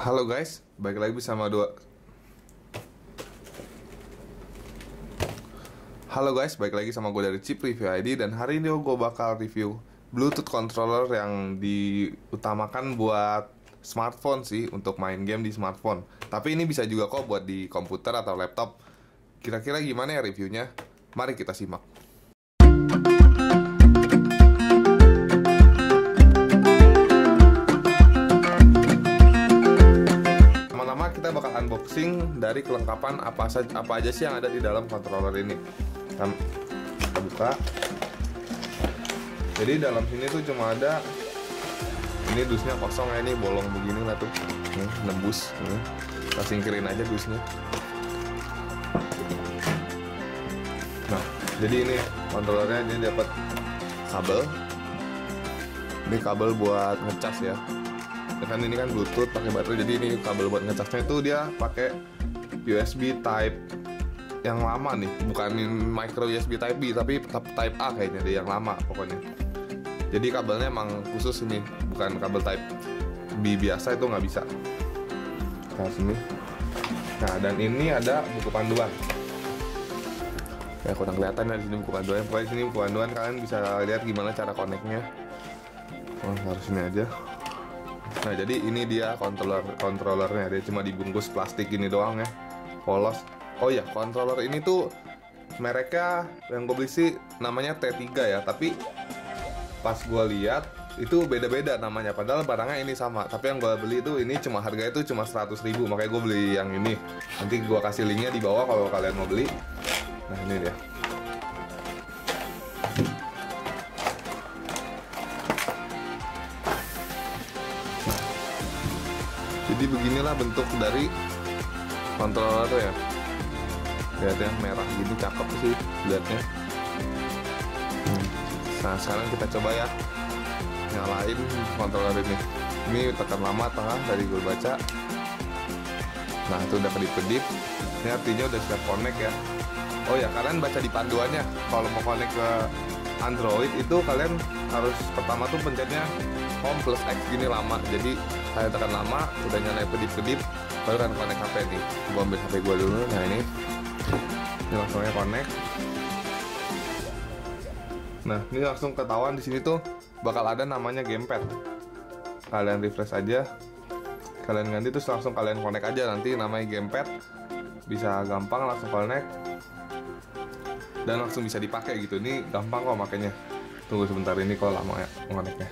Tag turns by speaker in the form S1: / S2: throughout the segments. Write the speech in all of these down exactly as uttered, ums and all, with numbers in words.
S1: Halo guys, balik lagi bersama dua Halo guys, balik lagi sama gue dari Chip Review I D. Dan hari ini gue bakal review Bluetooth controller yang diutamakan buat smartphone sih, untuk main game di smartphone. Tapi ini bisa juga kok buat di komputer atau laptop. Kira-kira gimana ya reviewnya? Mari kita simak. Kita bakal unboxing dari kelengkapan apa saja apa aja sih yang ada di dalam controller ini. Kita buka. Jadi dalam sini tuh cuma ada ini, dusnya kosong ya, ini bolong begini lah tuh. Nih, nembus. Nih. Kita singkirin aja dusnya. Nah, jadi ini controllernya dia dapat kabel. Ini kabel buat ngecas ya. Kan ini kan Bluetooth pakai baterai, jadi ini kabel buat ngecasnya itu dia pakai U S B Type yang lama nih, bukan micro U S B Type B tapi Type A kayaknya deh, yang lama pokoknya. Jadi kabelnya emang khusus ini, bukan kabel Type B biasa, itu nggak bisa. Nah sini, nah dan ini ada buku panduan. Ya kurang kelihatan ya di sini buku panduan. Pokoknya sini buku panduan, kalian bisa lihat gimana cara connect-nya. Oh harus ini aja. Nah jadi ini dia controller controllernya, dia cuma dibungkus plastik gini doang ya, polos. Oh ya, controller ini tuh mereknya yang gue beli sih namanya T tiga ya, tapi pas gue lihat itu beda-beda namanya, padahal barangnya ini sama. Tapi yang gue beli itu ini cuma harganya itu cuma seratus ribu, makanya gue beli yang ini. Nanti gue kasih linknya di bawah kalau kalian mau beli. Nah ini dia. Jadi beginilah bentuk dari controller tuh ya. Lihat ya, merah gini, cakep sih lihatnya. Nah sekarang kita coba ya nyalain controller ini. Ini tekan lama tengah dari gue baca. Nah itu udah kedip-kedip. Ini artinya udah siap connect ya. Oh ya, kalian baca di panduannya, kalau mau connect ke Android itu kalian harus pertama tuh pencetnya Home plus X gini lama. Jadi saya tekan lama, udah nyala kedip-kedip, baru kan connect H P nih. Gua ambil H P gua dulu. Nah ini, ini langsungnya connect. Nah ini langsung ketahuan di sini tuh bakal ada namanya gamepad. Kalian refresh aja, kalian ganti terus langsung kalian connect aja, nanti namanya gamepad. Bisa gampang langsung connect dan langsung bisa dipakai gitu. Ini gampang kok makanya. Tunggu sebentar, ini kalau lama ya connectnya.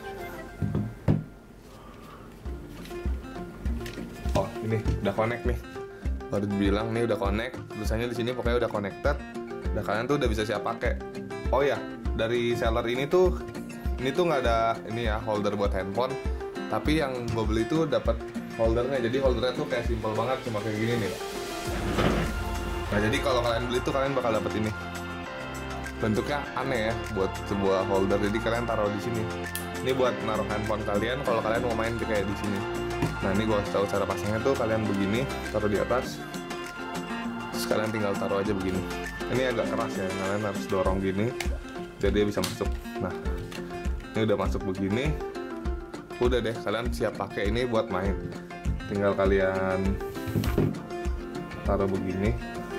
S1: Oh ini udah connect nih, baru dibilang nih udah connect. Tulisannya di sini pokoknya udah connected. Udah, kalian tuh udah bisa siap pakai. Oh ya, dari seller ini tuh ini tuh nggak ada ini ya holder buat handphone. Tapi yang gue beli tuh dapat holdernya. Jadi holdernya tuh kayak simple banget, cuma kayak gini nih. Nah jadi kalau kalian beli tuh kalian bakal dapet ini. Bentuknya aneh ya buat sebuah holder. Jadi kalian taruh di sini. Ini buat naruh handphone kalian kalau kalian mau main kayak di sini. Nah ini gue kasih tahu cara pasangnya tuh, kalian begini, taruh di atas. Terus kalian tinggal taruh aja begini. Ini agak keras ya, kalian harus dorong gini jadi dia bisa masuk. Nah ini udah masuk begini. Udah deh, kalian siap pakai ini buat main. Tinggal kalian taruh begini.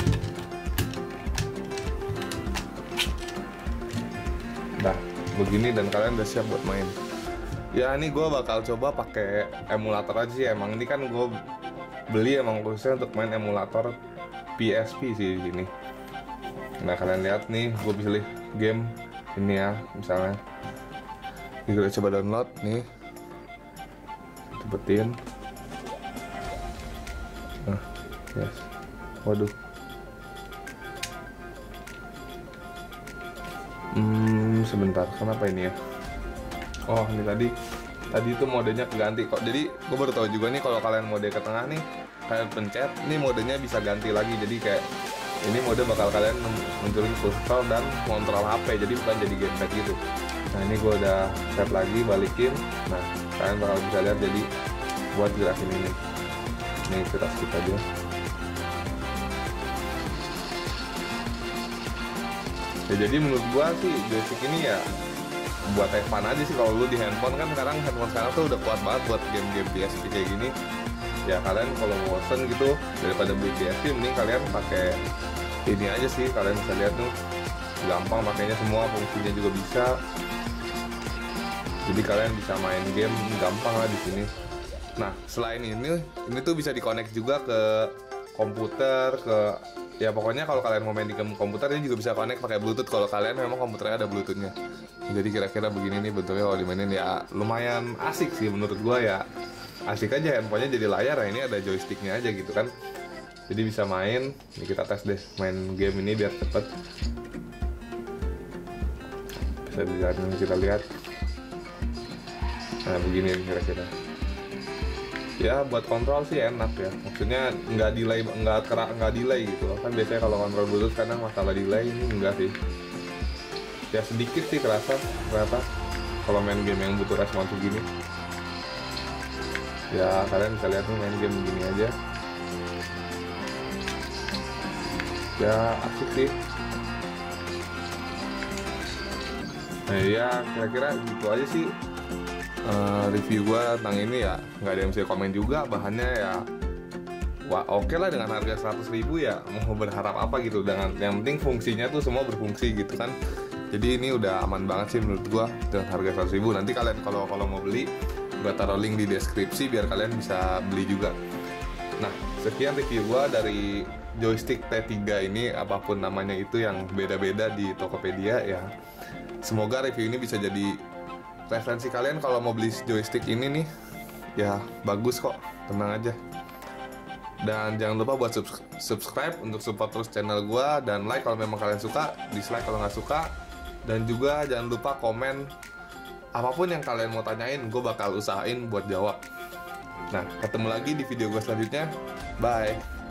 S1: Nah begini, dan kalian udah siap buat main. Ya ini gue bakal coba pakai emulator aja sih. Emang ini kan gue beli emang khususnya untuk main emulator P S P sih di sini. Nah kalian lihat nih, gue pilih game ini ya, misalnya. Ini kita coba download nih. Cepetin. Nah, yes. Waduh. Hmm, sebentar. Kenapa ini ya? Oh ini tadi tadi itu modenya keganti kok. Jadi gue baru tahu juga nih, kalau kalian mode ke tengah nih, kalian pencet, ini modenya bisa ganti lagi. Jadi kayak ini mode bakal kalian munculin full scroll dan kontrol H P, jadi bukan jadi gamepad gitu. Nah ini gue udah set lagi, balikin. Nah kalian bakal bisa lihat jadi buat gerakin ini. Ini kita skip aja. Ya jadi menurut gue sih joystick ini ya buat fun aja sih. Kalau lu di handphone kan, sekarang handphone sekarang tuh udah kuat banget buat game-game P S P kayak gini. Ya kalian kalau bosen gitu daripada beli P S P, mending kalian pakai ini aja sih. Kalian bisa lihat tuh, gampang pakainya, semua fungsinya juga bisa. Jadi kalian bisa main game gampang lah di sini. Nah selain ini, ini tuh bisa dikonek juga ke komputer, ke ya pokoknya kalau kalian mau main di komputer ini juga bisa connect pakai Bluetooth kalau kalian memang komputernya ada Bluetoothnya. Jadi kira-kira begini nih bentuknya kalau dimainin, ya lumayan asik sih menurut gua ya. Asik aja, handphonenya jadi layar ya, ini ada joysticknya aja gitu kan. Jadi bisa main, ini kita tes deh main game ini biar cepet. Bisa dilihat, kita lihat. Nah begini kira-kira. Ya buat kontrol sih enak ya, maksudnya nggak delay, nggak kerak, nggak delay gitu loh. Kan biasanya kalau kontrol Bluetooth kadang masalah delay, ini enggak sih. Ya sedikit sih kerasa, ternyata kalau main game yang butuh respon segini. Ya kalian bisa lihat nih main game begini aja. Ya asik sih. Nah ya kira-kira gitu aja sih uh, review gua tentang ini ya. Nggak ada yang bisa komen juga, bahannya ya wah oke okay lah dengan harga seratus ribu ya. Mau berharap apa gitu, dengan yang penting fungsinya tuh semua berfungsi gitu kan. Jadi ini udah aman banget sih menurut gua dengan harga seratus ribu. Nanti kalian kalau kalau mau beli, gua taruh link di deskripsi biar kalian bisa beli juga. Nah sekian review gua dari joystick T tiga ini, apapun namanya itu yang beda-beda di Tokopedia ya. Semoga review ini bisa jadi referensi kalian kalau mau beli joystick ini nih. Ya bagus kok, tenang aja. Dan jangan lupa buat subscribe untuk support terus channel gua, dan like kalau memang kalian suka, dislike kalau nggak suka. Dan juga jangan lupa komen apapun yang kalian mau tanyain, gue bakal usahain buat jawab. Nah ketemu lagi di video gue selanjutnya, bye.